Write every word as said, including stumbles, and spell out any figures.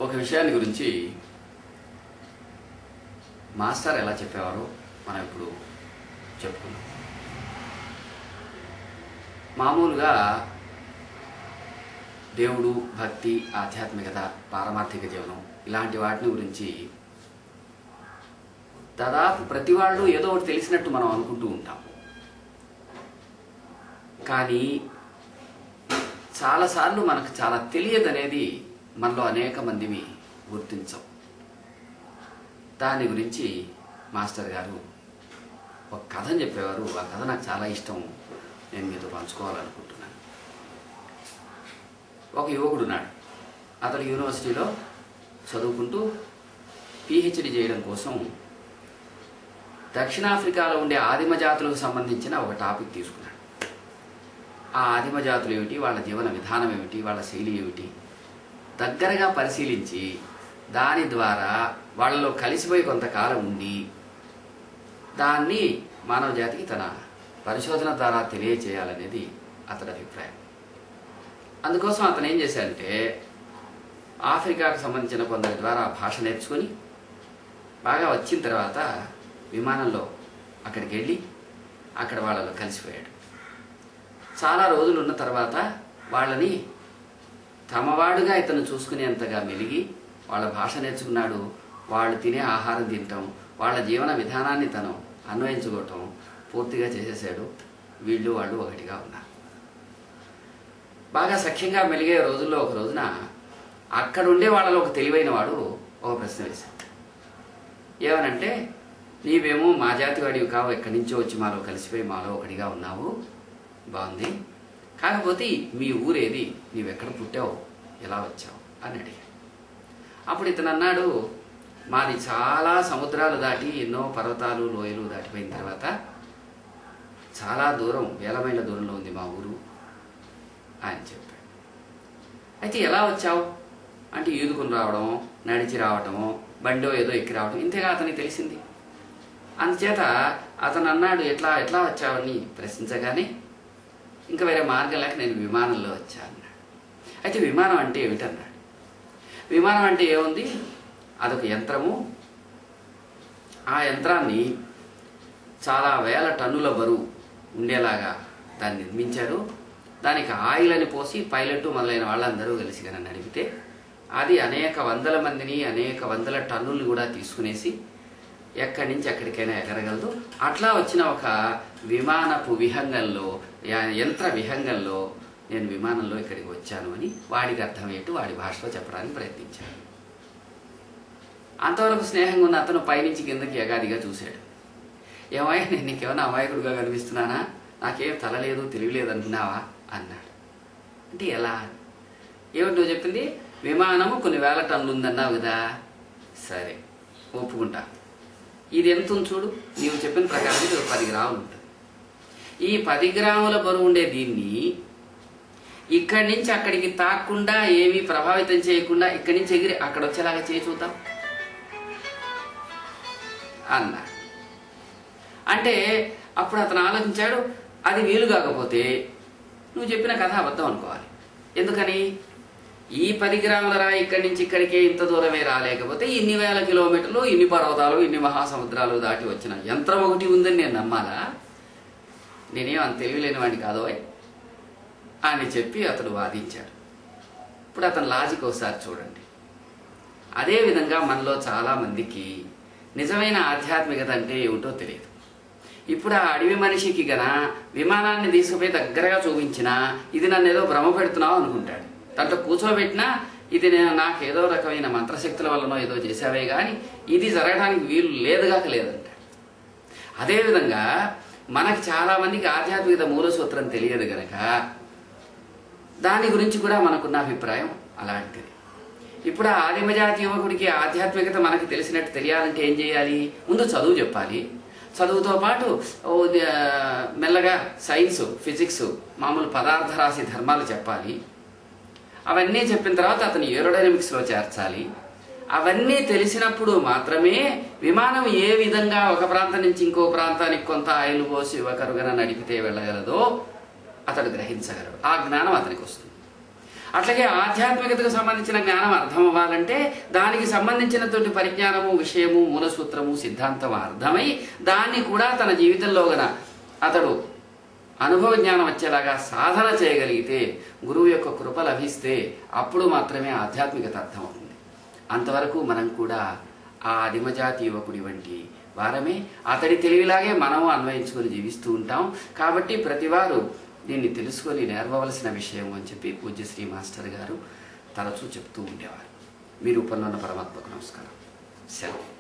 ఒక విషయాన్ని గురించి మాస్టర్ ఎలా చెప్పేవారో మనం ఇప్పుడు చెప్పుకున్నాం. మామూలుగా దేవుడు, భక్తి, ఆధ్యాత్మికత, పారమార్థిక జీవనం ఇలాంటి వాటిని గురించి దాదాపు ప్రతి వాళ్ళు ఏదో ఒకటి తెలిసినట్టు మనం అనుకుంటూ ఉంటాం. కానీ చాలాసార్లు మనకు చాలా తెలియదనేది మనలో అనేక మందిని గుర్తించం. దాని గురించి మాస్టర్ గారు ఒక కథని చెప్పేవారు. ఆ కథ నాకు చాలా ఇష్టం, నేను మీతో పంచుకోవాలనుకుంటున్నాను. ఒక యువకుడు ఉన్నాడు. అతడు యూనివర్సిటీలో చదువుకుంటూ పిహెచ్డి చేయడం కోసం దక్షిణాఫ్రికాలో ఉండే ఆదిమ జాతులకు సంబంధించిన ఒక టాపిక్ తీసుకున్నాడు. ఆ ఆదిమ జాతులు ఏమిటి, వాళ్ళ జీవన విధానం ఏమిటి, వాళ్ళ శైలి ఏమిటి దగ్గరగా పరిశీలించి దాని ద్వారా వాళ్ళలో కలిసిపోయి కొంతకాలం ఉండి దాన్ని మానవ జాతికి తన పరిశోధన ద్వారా తెలియచేయాలనేది అతడి అభిప్రాయం. అందుకోసం అతను ఏం చేశాడంటే ఆఫ్రికాకు సంబంధించిన కొందరి ద్వారా భాష నేర్చుకొని బాగా వచ్చిన తర్వాత విమానంలో అక్కడికి వెళ్ళి అక్కడ వాళ్ళలో కలిసిపోయాడు. చాలా రోజులు ఉన్న తర్వాత వాళ్ళని తమవాడుగా ఇతను చూసుకునేంతగా మెలిగి వాళ్ళ భాష నేర్చుకున్నాడు. వాళ్ళు తినే ఆహారం తినటం, వాళ్ళ జీవన విధానాన్ని తను అన్వయించుకోవటం పూర్తిగా చేసేసాడు. వీళ్ళు వాళ్ళు ఒకటిగా ఉన్నారు. బాగా సఖ్యంగా మెలిగే రోజుల్లో ఒక రోజున అక్కడుండే వాళ్ళలో ఒక తెలివైన వాడు ఒక ప్రశ్న వేశాడు. ఏమనంటే, నీవేమో మా జాతి వాడివి కావు, ఎక్కడి నుంచో వచ్చి మాలో కలిసిపోయి మాలో ఒకటిగా ఉన్నావు, బాగుంది. కాకపోతే మీ ఊరేది, నీవెక్కడ పుట్టావు, ఎలా వచ్చావు అని అడిగాడు. అప్పుడు ఇతను అన్నాడు, మాది చాలా సముద్రాలు దాటి ఎన్నో పర్వతాలు లోయలు దాటిపోయిన తర్వాత చాలా దూరం, వేల మైళ్ళ దూరంలో ఉంది మా ఊరు అని చెప్పాడు. అయితే ఎలా వచ్చావు అంటే ఈదుకుని రావడమో, నడిచి రావటమో, బండో ఏదో ఎక్కి రావడం, ఇంతేగా అతనికి తెలిసింది. అందుచేత అతను అన్నాడు, ఎట్లా ఎట్లా వచ్చావని ప్రశ్నించగానే ఇంకా వేరే మార్గం లేక నేను విమానంలో వచ్చా అన్నాడు. అయితే విమానం అంటే ఏమిటన్నాడు. విమానం అంటే ఏముంది, అదొక యంత్రము. ఆ యంత్రాన్ని చాలా వేల టన్నుల బరువు ఉండేలాగా దాన్ని నిర్మించారు. దానికి ఆయిల్ అని పోసి పైలట్ మొదలైన వాళ్ళందరూ కలిసి కన్నా నడిపితే అది అనేక వందల మందిని అనేక వందల టన్నులు కూడా తీసుకునేసి ఎక్కడి నుంచి ఎక్కడికైనా ఎగరగలదు. అట్లా వచ్చిన ఒక విమానపు విహంగంలో, యంత్ర విహంగంలో నేను విమానంలో ఇక్కడికి వచ్చాను అని వాడికి అర్థమయ్యేట్టు వాడి భాషలో చెప్పడానికి ప్రయత్నించాడు. అంతవరకు స్నేహంగా ఉన్న అతను పైనుంచి కిందకి ఎగాదిగా చూశాడు. ఏమయ్యా, నేను నీకేమైనా అమాయకుడుగా కనిపిస్తున్నానా, నాకేం తల లేదు తెలివి లేదు అనుకున్నావా అన్నాడు. అంటే ఎలా? ఏమిటి నువ్వు చెప్పింది? విమానము కొన్ని వేల టన్నులు ఉందన్నావు కదా, సరే ఒప్పుకుంటా. ఇది ఎంత ఉంది చూడు, నీవు చెప్పిన ప్రకారం ఇది పది గ్రాములు ఉంటుంది. ఈ పది గ్రాముల బరువు ఉండే దీన్ని ఇక్కడి నుంచి అక్కడికి తాకుండా ఏమీ ప్రభావితం చేయకుండా ఇక్కడి నుంచి ఎగిరి అక్కడ వచ్చేలాగా చేయి చూద్దాం అన్నాడు. అంటే అప్పుడు అతను ఆలోచించాడు, అది వీలు కాకపోతే నువ్వు చెప్పిన కథ అబద్ధం అనుకోవాలి. ఎందుకని? ఈ పది గ్రాముల రాయి ఇక్కడి నుంచి ఇక్కడికే ఇంత దూరమే రాలేకపోతే ఇన్ని వేల కిలోమీటర్లు, ఇన్ని పర్వతాలు, ఇన్ని మహాసముద్రాలు దాటి వచ్చిన యంత్రం ఒకటి ఉందని నేను నమ్మాలా? నేనేం అంత తెలియలేని వాడిని కాదు అని చెప్పి అతడు వాదించాడు. ఇప్పుడు అతని లాజిక్ ఒకసారి చూడండి. అదేవిధంగా మనలో చాలామందికి నిజమైన ఆధ్యాత్మికత అంటే ఏమిటో తెలియదు. ఇప్పుడు ఆ అడవి మనిషికి గన విమానాన్ని తీసుకుపోయి దగ్గరగా చూపించినా ఇది నన్ను ఏదో భ్రమ పెడుతున్నావు అనుకుంటాడు. దాంట్లో కూర్చోబెట్టినా ఇది నేను నాకు ఏదో రకమైన మంత్రశక్తుల వల్లనో ఏదో చేసావే కానీ ఇది జరగడానికి వీలు లేదుగాక లేదంటాడు. అదేవిధంగా మనకి చాలామందికి ఆధ్యాత్మికత మూల సూత్రం తెలియదు గనక దాని గురించి కూడా మనకున్న అభిప్రాయం అలాంటిది. ఇప్పుడు ఆ ఆదిమజాతి యువకుడికి ఆధ్యాత్మికత మనకి తెలిసినట్టు తెలియాలంటే ఏం చేయాలి? ముందు చదువు చెప్పాలి. చదువుతో పాటు మెల్లగా సైన్స్, ఫిజిక్స్, మామూలు పదార్థ రాశి ధర్మాలు చెప్పాలి. అవన్నీ చెప్పిన తర్వాత అతను ఏరోడైనమిక్స్లో చేర్చాలి. అవన్నీ తెలిసినప్పుడు మాత్రమే విమానం ఏ విధంగా ఒక ప్రాంతం నుంచి ఇంకో ప్రాంతానికి కొంత ఆయిల్ పోసి ఒకరుగన నడిపితే వెళ్ళగలదో అతడు గ్రహించగలడు. ఆ జ్ఞానం అతనికి వస్తుంది. అట్లాగే ఆధ్యాత్మికతకు సంబంధించిన జ్ఞానం అర్థం అవ్వాలంటే దానికి సంబంధించినటువంటి పరిజ్ఞానము, విషయము, మూలసూత్రము, సిద్ధాంతం అర్థమై దాన్ని కూడా తన జీవితంలో గన అతడు అనుభవ జ్ఞానం వచ్చేలాగా సాధన చేయగలిగితే, గురువు యొక్క కృప లభిస్తే అప్పుడు మాత్రమే ఆధ్యాత్మికత అర్థమవుతుంది. అంతవరకు మనం కూడా ఆ ఆదిమజాతి యువకుడి వంటి వారమే, అతడి తెలివిలాగే మనము అన్వయించుకొని జీవిస్తూ ఉంటాం. కాబట్టి ప్రతివారు దీన్ని తెలుసుకొని నేర్వవలసిన విషయం అని చెప్పి పూజ్య శ్రీ మాస్టర్ గారు తరచూ చెప్తూ ఉండేవారు. మీరు ఉపన్నున్న పరమాత్మకు నమస్కారం. సెలవు.